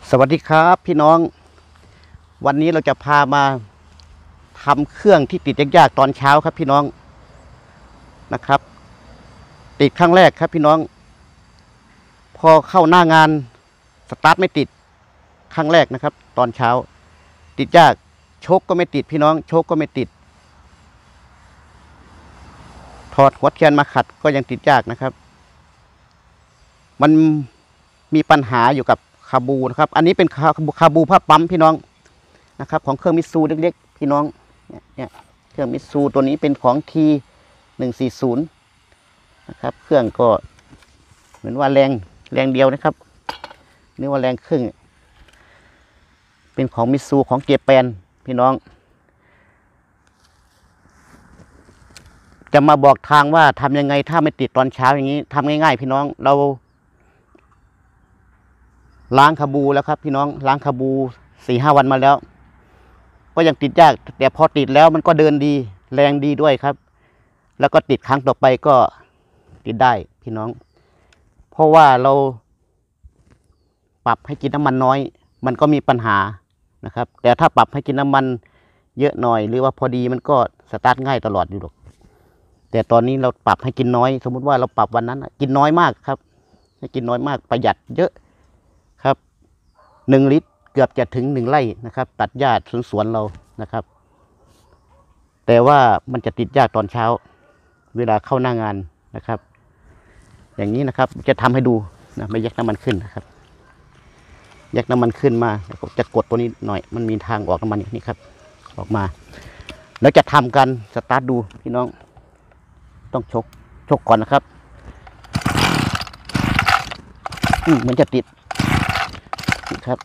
สวัสดีครับพี่น้องวันนี้เราจะพามาทำเครื่องที่ติดยากๆตอนเช้าครับพี่น้องนะครับติดครั้งแรกครับพี่น้องพอเข้าหน้างานสตาร์ทไม่ติดครั้งแรกนะครับตอนเช้าติดยากโชคก็ไม่ติดพี่น้องโชคก็ไม่ติดถอดหัวเทียนมาขัดก็ยังติดยากนะครับมันมีปัญหาอยู่กับคาบูนะครับอันนี้เป็นคาบูผ้าปั๊มพี่น้องนะครับของเครื่องมิตซูเล็กๆพี่น้องเนี่ยเครื่องมิตซูตัวนี้เป็นของ T140นะครับเครื่องก็เหมือนว่าแรงเดียวนะครับนี่ว่าแรงครึ่งเป็นของมิตซูของเจแปนพี่น้องจะมาบอกทางว่าทำยังไงถ้าไม่ติดตอนเช้าอย่างนี้ทำง่ายๆพี่น้องเราล้างคาบูแล้วครับพี่น้องล้างคาบู4-5 วันมาแล้วก็ยังติดยากแต่พอติดแล้วมันก็เดินดีแรงดีด้วยครับแล้วก็ติดครั้งต่อไปก็ติดได้พี่น้องเพราะว่าเราปรับให้กินน้ำมันน้อยมันก็มีปัญหานะครับแต่ถ้าปรับให้กินน้ำมันเยอะหน่อยหรือว่าพอดีมันก็สตาร์ทง่ายตลอดอยู่หรอกแต่ตอนนี้เราปรับให้กินน้อยสมมุติว่าเราปรับวันนั้นกินน้อยมากครับให้กินน้อยมากประหยัดเยอะครับ1 ลิตรเกือบจะถึง1 ไร่นะครับตัดหญ้าสวนเรานะครับแต่ว่ามันจะติดยากตอนเช้าเวลาเข้าหน้างานนะครับอย่างนี้นะครับจะทำให้ดูนะไม่แยกน้ำมันขึ้นนะครับแยกน้ำมันขึ้นมาจะกดตัวนี้หน่อยมันมีทางออกน้ำมันอย่างนี้ครับออกมาแล้วจะทำกันสตาร์ทดูพี่น้องต้องชกก่อนนะครับเหมือนจะติดครับ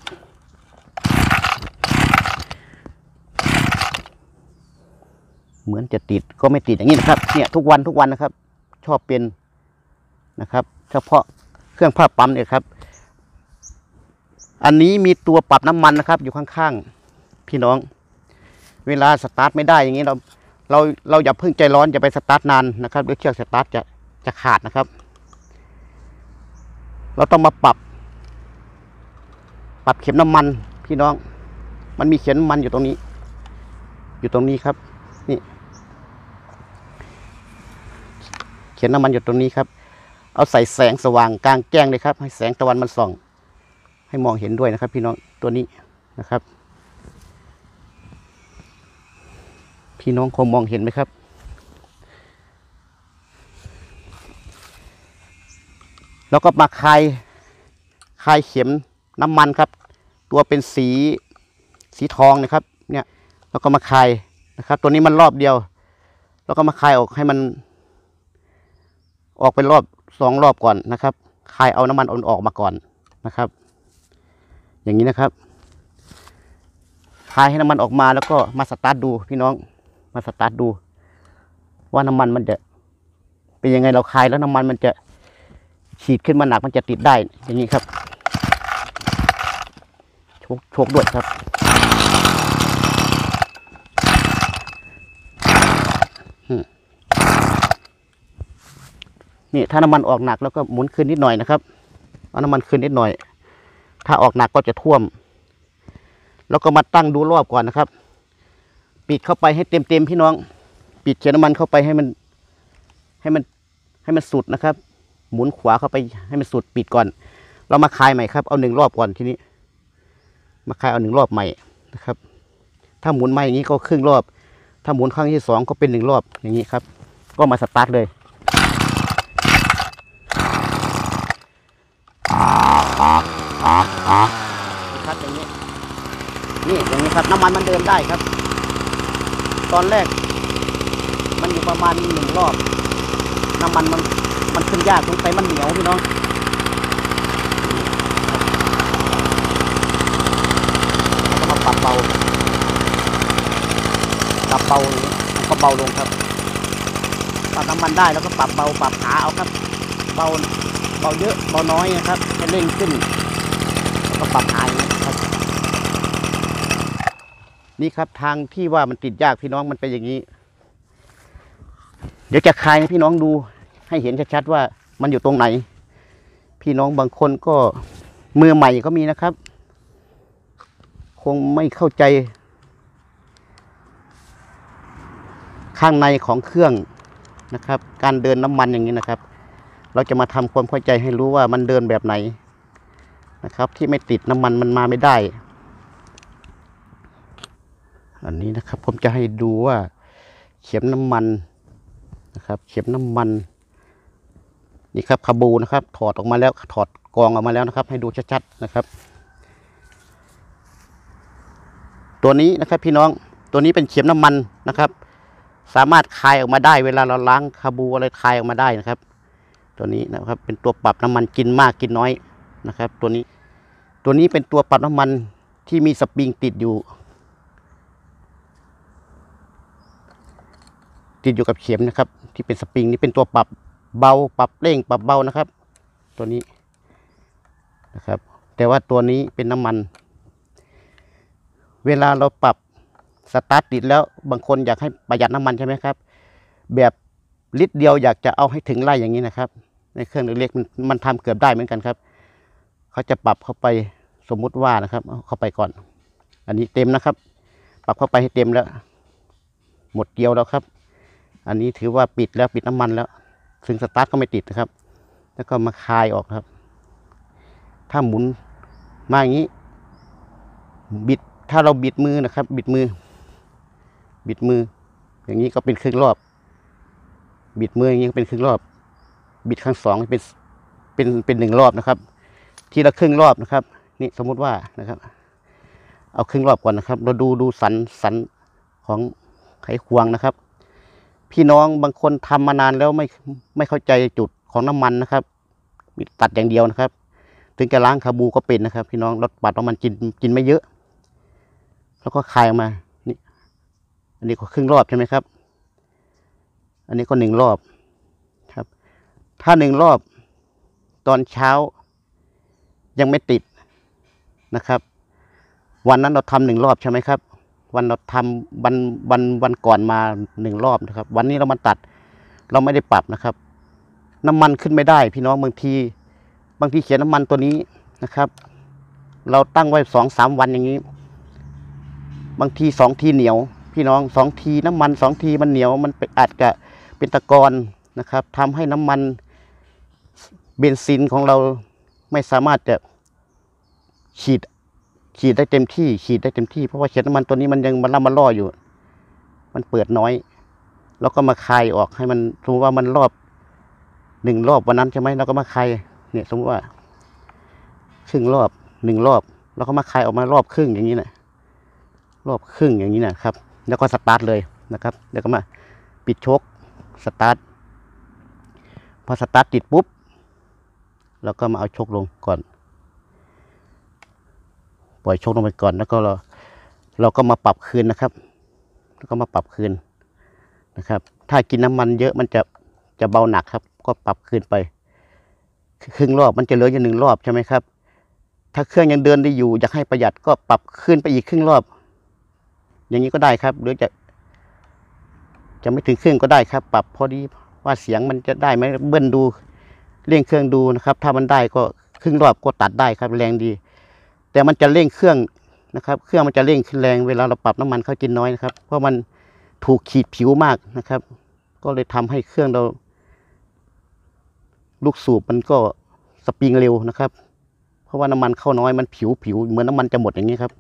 เหมือนจะติดก็ไม่ติดอย่างนี้นะครับเนี่ยทุกวันนะครับชอบเป็นนะครับเฉพาะเครื่องผ้าปั๊มเนี่ยครับอันนี้มีตัวปรับน้ำมันนะครับอยู่ข้างๆพี่น้องเวลาสตาร์ทไม่ได้อย่างนี้เราอย่าเพิ่งใจร้อนอย่าไปสตาร์ทนานนะครับเดี๋ยวเครื่องสตาร์ทจะขาดนะครับเราต้องมาปรับเข็มน้ำมันพี่น้องมันมีเข็มน้ำมันอยู่ตรงนี้ครับนี่เข็มน้ำมันอยู่ตรงนี้ครับเอาใส่แสงสว่างกลางแจ้งเลยครับให้แสงตะวันมันส่องให้มองเห็นด้วยนะครับพี่น้องตัวนี้นะครับพี่น้องคงมองเห็นไหมครับแล้วก็มาคลายเข็มน้ำมันครับตัวเป็นสีทองนะครับเนี่ยแล้วก็มาคลายนะครับตัวนี้มันรอบเดียวแล้วก็มาคลายออกให้มันออกเป็น2 รอบก่อนนะครับคลายเอาน้ำมันออกมาก่อนนะครับอย่างนี้นะครับคลายให้น้ำมันออกมาแล้วก็มาสตาร์ทดูพี่น้องมาสตาร์ทดูว่าน้ำมันมันจะเป็นยังไงเราคลายแล้วน้ำมันมันจะฉีดขึ้นมาหนักมันจะติดได้อย่างนี้ครับโชกด้วยครับนี่ถ้าน้ำมันออกหนักแล้วก็หมุนขึ้นนิดหน่อยนะครับเอาน้ำมันขึ้นนิดหน่อยถ้าออกหนักก็จะท่วมแล้วก็มาตั้งดูรอบก่อนนะครับปิดเข้าไปให้เต็มพี่น้องปิดเข็มน้ำมันเข้าไปให้มันสุดนะครับหมุนขวาเข้าไปให้มันสุดปิดก่อนเรามาคลายใหม่ครับเอา1 รอบก่อนทีนี้มาคลายเอา1 รอบใหม่นะครับถ้าหมุนใหม่อย่างนี้ก็ครึ่งรอบถ้าหมุนครั้งที่2ก็เป็น1 รอบอย่างนี้ครับก็มาสตาร์ทเลยครับอย่างนี้อย่างนี้ครับน้ำมันมันเดินได้ครับตอนแรกมันอยู่ประมาณ1 รอบน้ำมันมันขึ้นยากตรงไปมันเหนียวพี่น้องแล้วก็มาปรับเบาอย่างนี้ก็เบาลงครับปรับน้ำมันได้แล้วก็ปรับเบาปรับขาเอาครับเบาเยอะเบาน้อยนะครับให้เร่งขึ้นแล้วก็ปรับขาอย่างนี้ครับนี่ครับทางที่ว่ามันติดยากพี่น้องมันเป็นอย่างนี้เดี๋ยวจะคลายให้พี่น้องดูให้เห็นชัดๆว่ามันอยู่ตรงไหนพี่น้องบางคนก็มือใหม่ก็มีนะครับคงไม่เข้าใจข้างในของเครื่องนะครับการเดินน้ำมันอย่างนี้นะครับเราจะมาทำความเข้าใจให้รู้ว่ามันเดินแบบไหนนะครับที่ไม่ติดน้ำมันมันมาไม่ได้อันนี้นะครับผมจะให้ดูว่าเข็มน้ำมันนะครับเข็มน้ำมันนี่ครับคาบูนะครับถอดออกมาแล้วถอดกรองออกมาแล้วนะครับให้ดูชัดๆนะครับตัวนี้นะครับพี่น้องตัวนี้เป็นเข็มน้ำมันนะครับสามารถคายออกมาได้เวลาเราล้างคาบูอะไรคายออกมาได้นะครับตัวนี้นะครับเป็นตัวปรับน้ำมันกินมากกินน้อยนะครับตัวนี้เป็นตัวปรับน้ำมันที่มีสปริงติดอยู่กับเข็มนะครับที่เป็นสปริงนี้เป็นตัวปรับเบาปรับเร่งปรับเบานะครับตัวนี้นะครับแต่ว่าตัวนี้เป็นน้ำมันเวลาเราปรับสตาร์ทติดแล้วบางคนอยากให้ประหยัดน้ำมันใช่ไหมครับแบบลิตรเดียวอยากจะเอาให้ถึงไร่อย่างนี้นะครับในเครื่องเล็กๆมันทำเกือบได้เหมือนกันครับเขาจะปรับเข้าไปสมมุติว่านะครับเอาเข้าไปก่อนอันนี้เต็มนะครับปรับเข้าไปให้เต็มแล้วหมดเกลียวแล้วครับอันนี้ถือว่าปิดแล้วปิดน้ำมันแล้วซึ่งสตาร์ทก็ไม่ติดนะครับแล้วก็มาคลายออกครับถ้าหมุนมาอย่างนี้บิดถ้าเราบิดมือนะครับบิดมืออย่างนี้ก็เป็นครึ่งรอบบิดมืออย่างนี้ก็เป็นครึ่งรอบบิดครั้งสองเป็น1 รอบนะครับทีละครึ่งรอบนะครับนี่สมมุติว่านะครับเอาครึ่งรอบก่อนนะครับเราดูสันของไขควงนะครับพี่น้องบางคนทำมานานแล้วไม่เข้าใจจุดของน้ำมันนะครับตัดอย่างเดียวนะครับถึงจะล้างคาบูก็เป็นนะครับพี่น้องรถปัดน้ำมันกินไม่เยอะแล้วก็คายออกมานี่อันนี้ก็ครึ่งรอบใช่ไหมครับอันนี้ก็1 รอบครับถ้า1 รอบตอนเช้ายังไม่ติดนะครับวันนั้นเราทำ1 รอบใช่ไหมครับวันเราทำวันก่อนมา1 รอบนะครับวันนี้เรามาตัดเราไม่ได้ปรับนะครับน้ำมันขึ้นไม่ได้พี่น้องบางทีเขียนน้ำมันตัวนี้นะครับเราตั้งไว้2-3 วันอย่างนี้บางที2 ทีเหนียวพี่น้อง2 ทีน้ำมัน2 ทีมันเหนียวมันอาจจะเป็นตะกอนนะครับทำให้น้ำมันเบนซินของเราไม่สามารถจะฉีดได้เต็มที่เพราะว่าเขียนน้ำมันตัวนี้มันยังมันล่ออยู่มันเปิดน้อยแล้วก็มาคายออกให้มันสมมติว่ามันรอบ1 รอบวันนั้นใช่ไหมเราก็มาคายเนี่ยสมมติว่าครึ่งรอบ1 รอบแล้วก็มาคายออกมารอบครึ่งอย่างนี้นะรอบครึ่งอย่างนี้นะครับแล้วก็สตาร์ทเลยนะครับแล้วก็มาปิดโชคสตาร์ทพอสตาร์ทติดปุ๊บเราก็มาเอาโชคลงก่อนปล่อยโชคลงไปก่อนแล้วก็เราก็มาปรับคืนนะครับแล้วก็มาปรับคืนนะครับถ้ากินน้ำมันเยอะมันจะเบาหนักครับก็ปรับคืนไปครึ่งรอบมันจะเหลืออยู่1 รอบใช่ไหมครับถ้าเครื่องยังเดินได้อยู่อยากให้ประหยัดก็ปรับขึ้นไปอีกครึ่งรอบอย่างนี้ก็ได้ครับหรือจะไม่ถึงครึ่งก็ได้ครับปรับพอดีว่าเสียงมันจะได้ไหมเบิ้ลดูเร่งเครื่องดูนะครับถ้ามันได้ก็ครึ่งรอบก็ตัดได้ครับแรงดีแต่มันจะเร่งเครื่องนะครับเครื่องมันจะเร่งขึ้นแรงเวลาเราปรับน้ำมันเข้ากินน้อยนะครับเพราะมันถูกขีดผิวมากนะครับก็เลยทำให้เครื่องเราลูกสูบมันก็สปริงเร็วนะครับเพราะว่าน้ำมันเข้าน้อยมันผิวเหมือนน้ำมันจะหมดอย่างนี้ครับ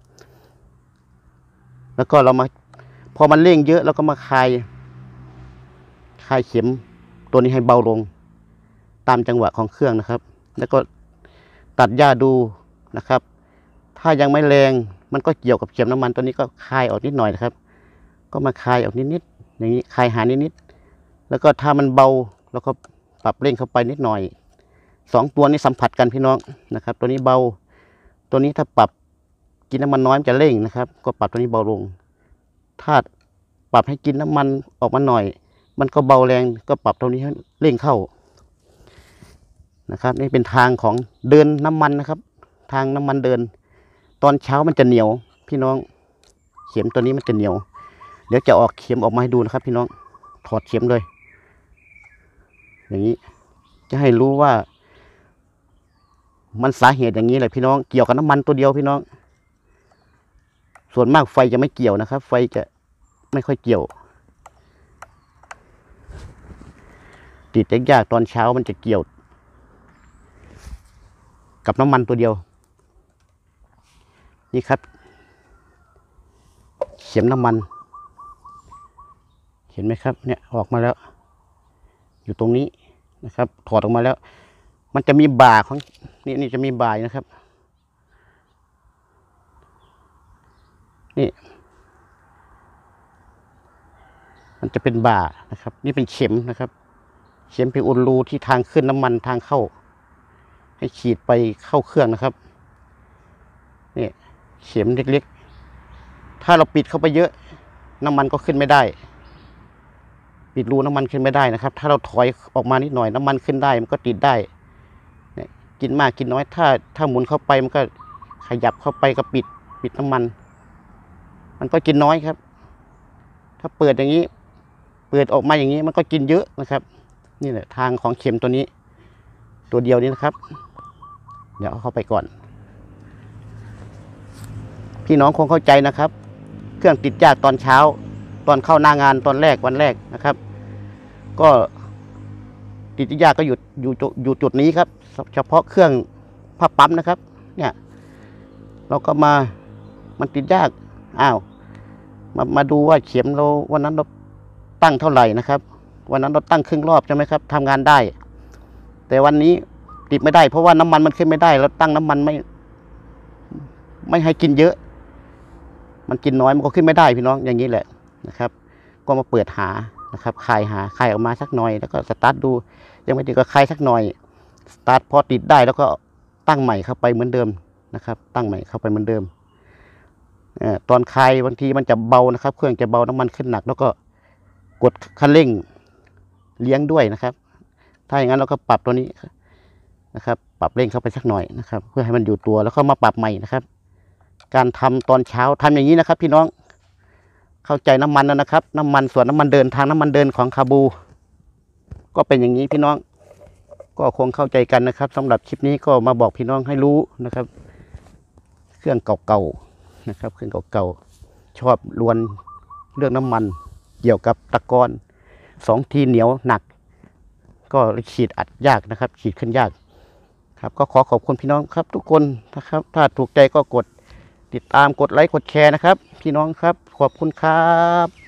แล้วก็เรามาพอมันเร่งเยอะเราก็มาคลายเข็มตัวนี้ให้เบาลงตามจังหวะของเครื่องนะครับแล้วก็ตัดหญ้าดูนะครับถ้ายังไม่แรงมันก็เกี่ยวกับเข็มน้ำมันตัวนี้ก็คลายออกนิดหน่อยนะครับก็มาคลายออกนิดๆอย่างนี้คลายหานิดๆแล้วก็ถ้ามันเบาเราก็ปรับเร่งเข้าไปนิดหน่อย2 ตัวนี้สัมผัสกันพี่น้องนะครับตัวนี้เบาตัวนี้ถ้าปรับกินน้ำมันน้อยมันจะเร่งนะครับก็ปรับตัวนี้เบาลงถ้าปรับให้กินน้ำมันออกมาหน่อยมันก็เบาแรงก็ปรับตัวนี้ให้เร่งเข้านะครับนี่เป็นทางของเดินน้ำมันนะครับทางน้ำมันเดินตอนเช้ามันจะเหนียวพี่น้องเข็มตัวนี้มันจะเหนียวเดี๋ยวจะออกเข็มออกมาให้ดูนะครับพี่น้องถอดเข็มเลยอย่างนี้จะให้รู้ว่ามันสาเหตุอย่างนี้แหละพี่น้องเกี่ยวกับน้ำมันตัวเดียวพี่น้องส่วนมากไฟจะไม่เกี่ยวนะครับ ไฟจะไม่ค่อยเกี่ยวติดยากๆตอนเช้ามันจะเกี่ยวกับน้ำมันตัวเดียวนี่ครับเข็มน้ำมันเห็นไหมครับเนี่ยออกมาแล้วอยู่ตรงนี้นะครับถอดออกมาแล้วมันจะมีบ่าของนี่จะมีบ่านะครับนี่มันจะเป็นบ่านะครับนี่เป็นเข็มนะครับเข็มเป็นอุดรูที่ทางขึ้นน้ำมันทางเข้าให้ฉีดไปเข้าเครื่องนะครับนี่เข็มเล็กๆถ้าเราปิดเข้าไปเยอะน้ำมันก็ขึ้นไม่ได้ปิดรูน้ำมันขึ้นไม่ได้นะครับถ้าเราถอยออกมานิดหน่อยน้ำมันขึ้นได้มันก็ติดได้เนี่ยกินมากกินน้อยถ้าหมุนเข้าไปมันก็ขยับเข้าไปก็ปิดน้ำมันก็กินน้อยครับถ้าเปิดอย่างนี้เปิดออกมาอย่างนี้มันก็กินเยอะนะครับนี่แหละทางของเข็มตัวนี้ตัวเดียวนี้นะครับเดี๋ยวเอาเข้าไปก่อนพี่น้องคงเข้าใจนะครับเครื่องติดยากตอนเช้าตอนเข้าหน้างานตอนแรกวันแรกนะครับก็ติดยากก็อยู่จุดนี้ครับเฉพาะเครื่องผ้าปั๊มนะครับเนี่ยเราก็มันติดยากมาดูว่าเข็มเราวันนั้นเราตั้งเท่าไหร่นะครับวันนั้นเราตั้งครึ่งรอบใช่ไหมครับทำงานได้แต่วันนี้ติดไม่ได้เพราะว่าน้ำมันมันขึ้นไม่ได้เราตั้งน้ำมันไม่ให้กินเยอะมันกินน้อยมันก็ขึ้นไม่ได้พี่น้องอย่างนี้แหละนะครับก็มาเปิดหานะครับคลายออกมาสักหน่อยแล้วก็สตาร์ทดูยังไม่ติดก็คลายสักหน่อยสตาร์ทพอติดได้แล้วก็ตั้งใหม่เข้าไปเหมือนเดิมนะครับตั้งใหม่เข้าไปเหมือนเดิมตอนคลายบางทีมันจะเบานะครับเครื่องจะเบาน้ำมันขึ้นหนักแล้วก็กดคันเร่งเลี้ยงด้วยนะครับถ้าอย่างนั้นเราก็ปรับตัวนี้นะครับปรับเร่งเข้าไปสักหน่อยนะครับเพื่อให้มันอยู่ตัวแล้วก็มาปรับใหม่นะครับการทำตอนเช้าทำอย่างนี้นะครับพี่น้องเข้าใจน้ำมันแล้วนะครับน้ำมันส่วนน้ำมันเดินทางน้ำมันเดินของคาบูก็เป็นอย่างนี้พี่น้องก็คงเข้าใจกันนะครับสำหรับคลิปนี้ก็มาบอกพี่น้องให้รู้นะครับเครื่องเก่าๆนะครับเครื่องเก่าๆชอบลวนเรื่องน้ำมันเกี่ยวกับตะกอน2 ทีเหนียวหนักก็ขีดอัดยากนะครับขีดขึ้นยากครับก็ขอบคุณพี่น้องครับทุกคนนะครับถ้าถูกใจก็กดติดตามกดไลค์กดแชร์นะครับพี่น้องครับขอบคุณครับ